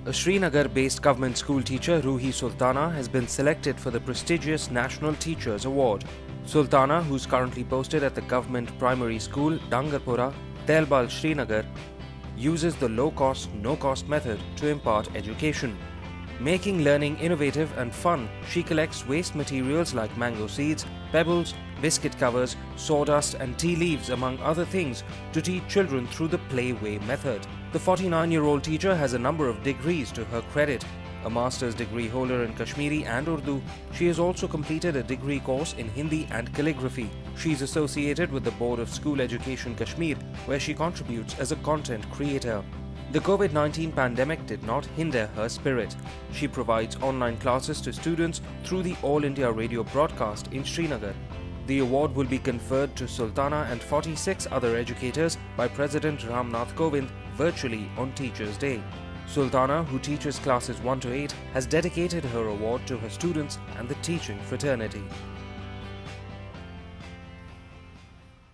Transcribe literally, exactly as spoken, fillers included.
A Srinagar-based government school teacher, Ruhi Sultana, has been selected for the prestigious National Teachers Award. Sultana, who's currently posted at the government primary school, Dangarpura, Telbal, Srinagar, uses the low-cost, no-cost method to impart education. Making learning innovative and fun, she collects waste materials like mango seeds, pebbles, biscuit covers, sawdust and tea leaves among other things to teach children through the play-way method. The forty-nine-year-old teacher has a number of degrees to her credit. A master's degree holder in Kashmiri and Urdu, she has also completed a degree course in Hindi and calligraphy. She is associated with the Board of School Education Kashmir, where she contributes as a content creator. The COVID nineteen pandemic did not hinder her spirit. She provides online classes to students through the All India radio broadcast in Srinagar. The award will be conferred to Sultana and forty-six other educators by President Ramnath Kovind virtually on Teachers' Day. Sultana, who teaches classes one to eight, has dedicated her award to her students and the teaching fraternity.